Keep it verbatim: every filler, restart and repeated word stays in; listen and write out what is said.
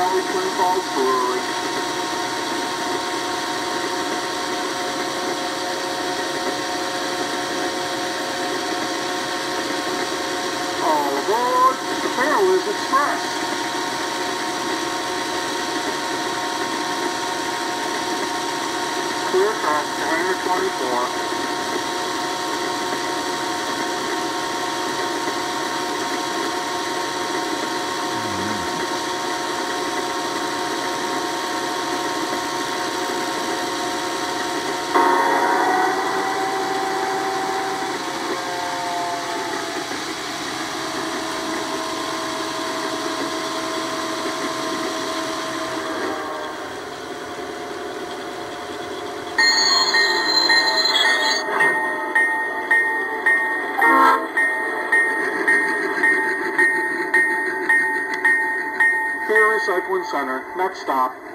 Valley Twin Falls Brewery. All aboard the Fairliz Express. Clear track to Hangar twenty-four. Recycling Center. Next stop,